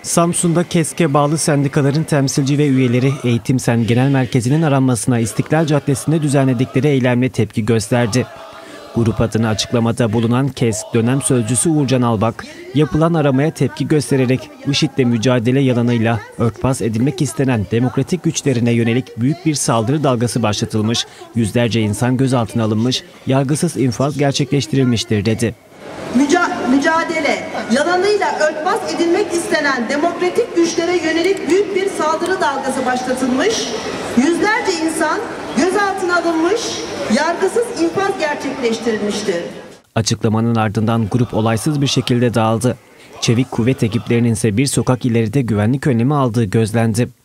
Samsun'da KESK'e bağlı sendikaların temsilci ve üyeleri Eğitim Sen Genel Merkezi'nin aranmasına İstiklal Caddesi'nde düzenledikleri eylemle tepki gösterdi. Grup adına açıklamada bulunan KESK dönem sözcüsü Uğurcan Albak, yapılan aramaya tepki göstererek IŞİD'le mücadele yalanıyla örtbas edilmek istenen demokratik güçlerine yönelik büyük bir saldırı dalgası başlatılmış, yüzlerce insan gözaltına alınmış, yargısız infaz gerçekleştirilmiştir dedi. Mücadele yalanıyla örtbas edilmek istenen demokratik güçlere yönelik büyük bir saldırı dalgası başlatılmış, yüzlerce insan gözaltına alınmış, yargısız infaz gerçekleştirilmiştir. Açıklamanın ardından grup olaysız bir şekilde dağıldı. Çevik kuvvet ekiplerinin ise bir sokak ileride güvenlik önlemi aldığı gözlendi.